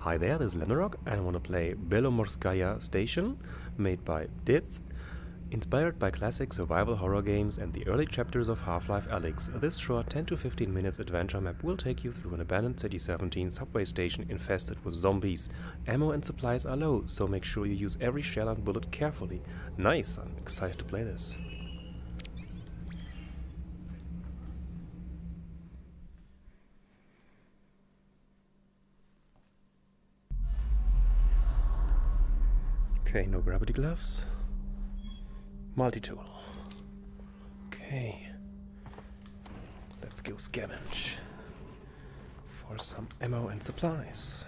Hi there, this is Lemmerrock and I want to play Belomorskaya Station, made by Ditz, inspired by classic survival horror games and the early chapters of Half-Life Alyx. This short 10 to 15 minutes adventure map will take you through an abandoned City 17 subway station infested with zombies. Ammo and supplies are low, so make sure you use every shell and bullet carefully. Nice, I'm excited to play this. Okay, no gravity gloves. Multi-tool. Okay. Let's go scavenge for some ammo and supplies.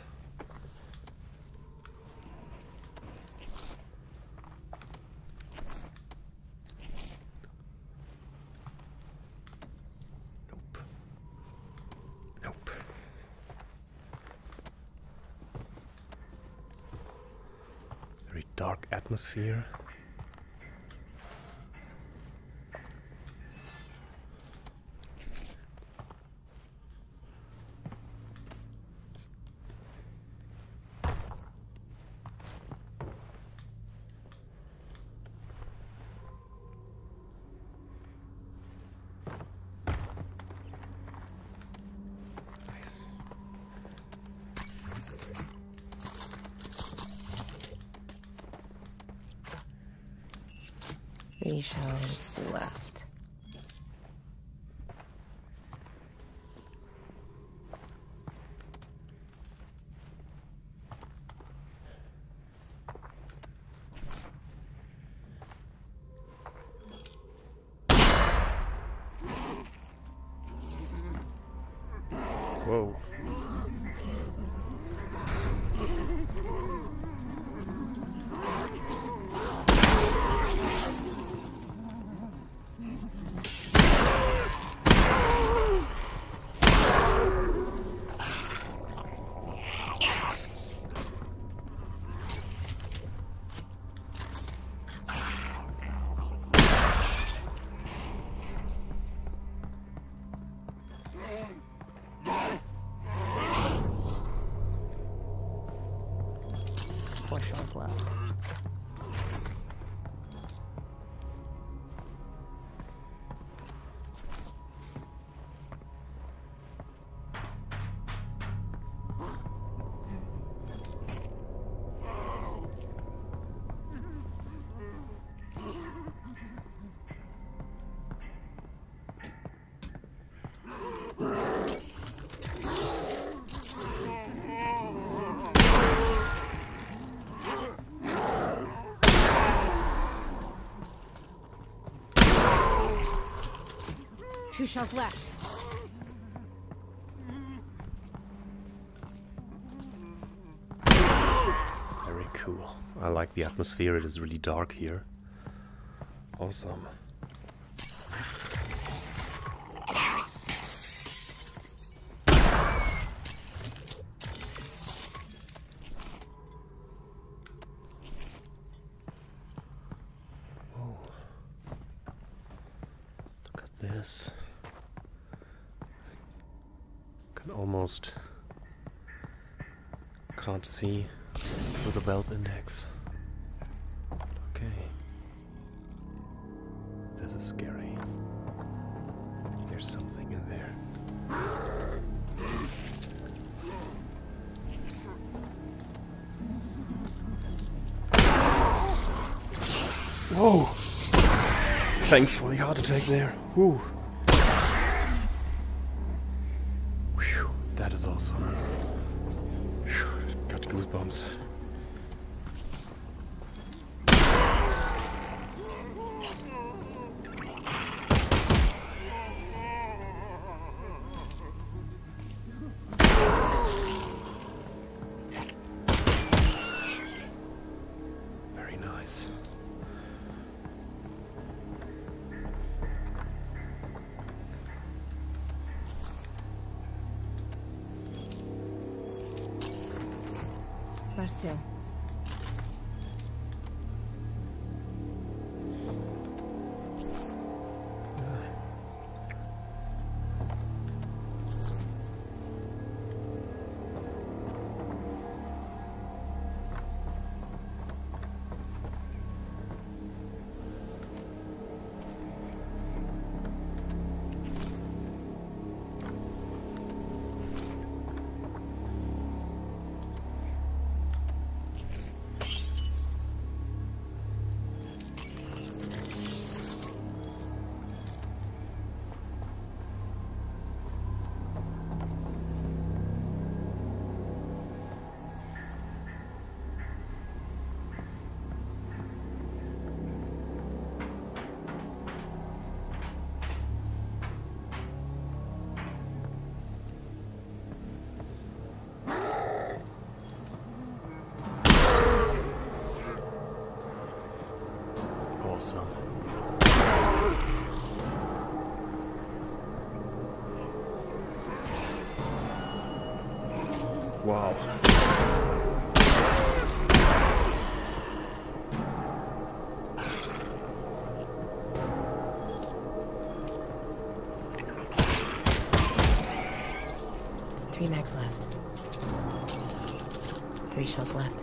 Nope. Nope. Very dark atmosphere. Three shells left. Whoa. Four shells left. Two shells left. Very cool. I like the atmosphere, it is really dark here. Awesome. Whoa. Look at this. Can almost can't see with a belt index. Okay. This is scary. There's something in there. Whoa! Thanks for the heart attack there. Whew. Whew. That is awesome. Whew. Got goosebumps. Very nice. Let's go. Wow. Three mags left. 3 shells left.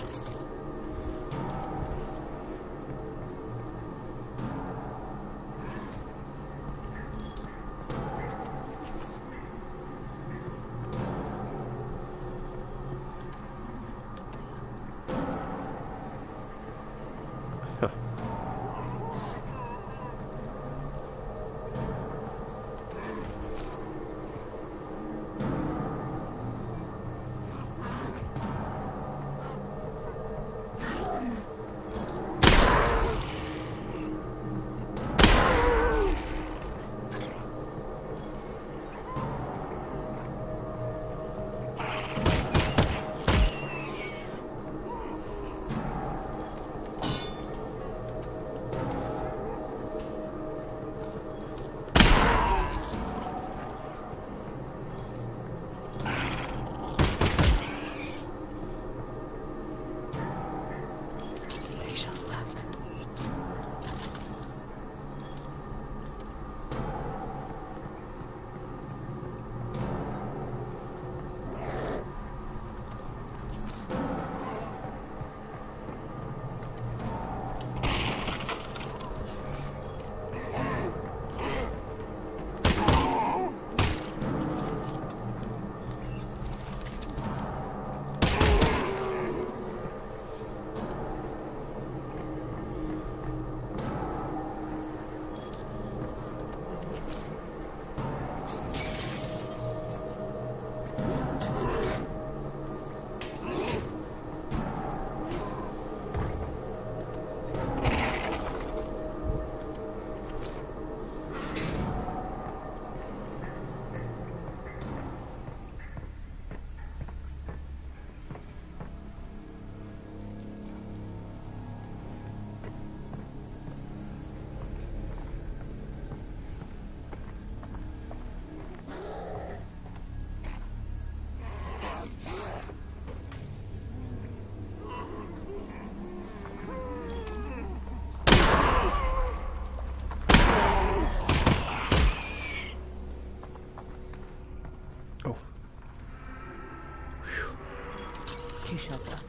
Shells left.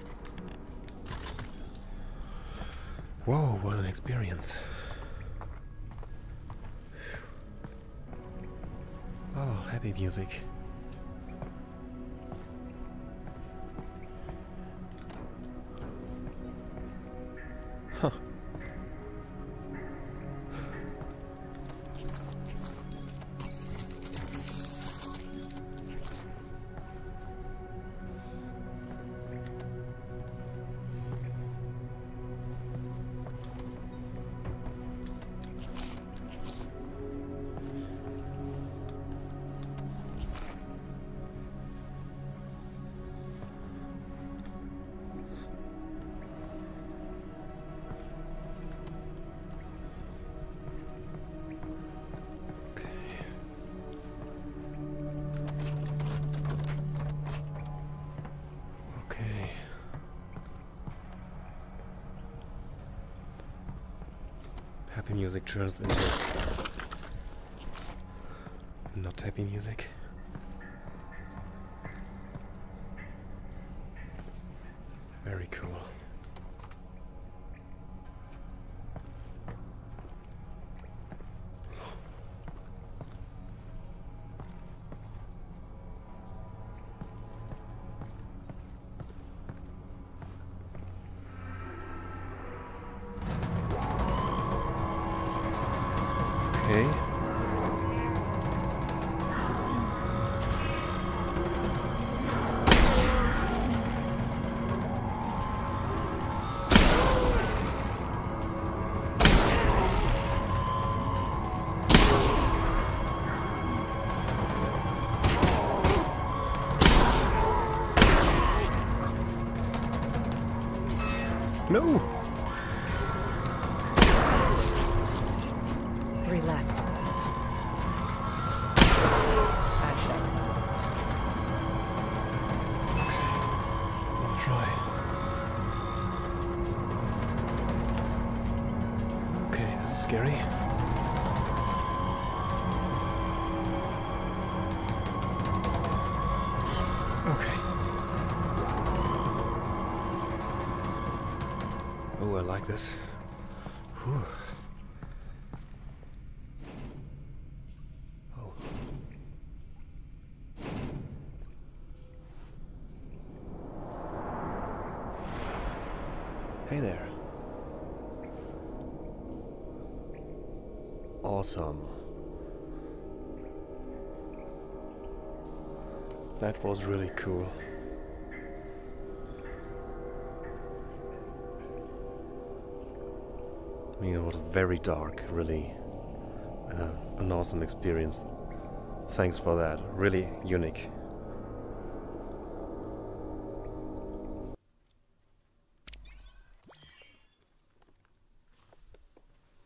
Whoa, what an experience. Oh, happy music. Huh. Happy music turns into not happy music. Very cool. Okay. No! 3 left. 5 shells. try. Okay, this is scary. Okay. Oh, I like this. Whew. Oh. Hey there. Awesome. That was really cool. I mean, it was very dark, really. An awesome experience. Thanks for that. Really unique.